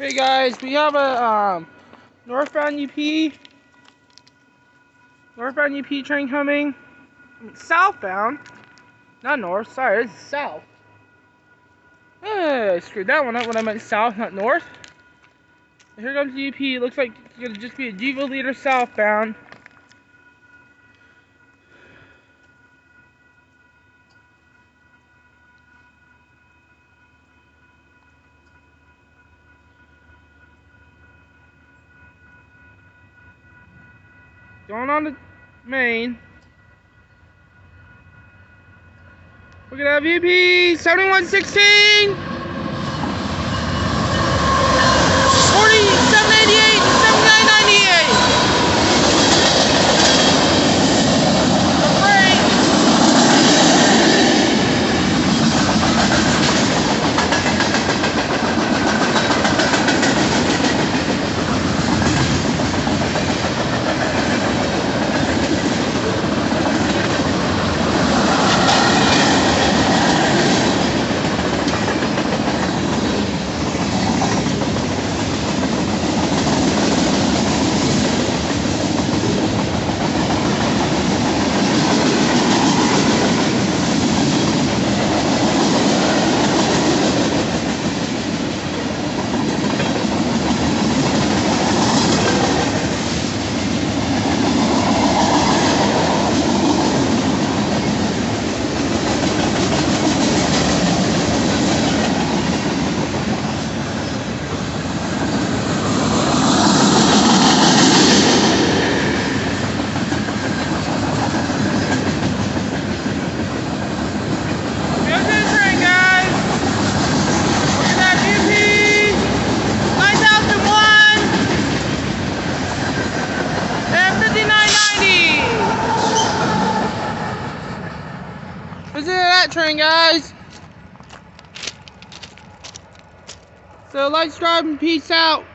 Hey guys, we have a northbound UP train coming. Southbound, not north. Sorry, this is south. I screwed that one up when I meant south, not north. And here comes the UP. It looks like it's gonna just be a Gevo leader southbound. Going on the main. We're gonna have UP 7116, 4788, 7998. Listen to that train, guys. So like, subscribe, and peace out.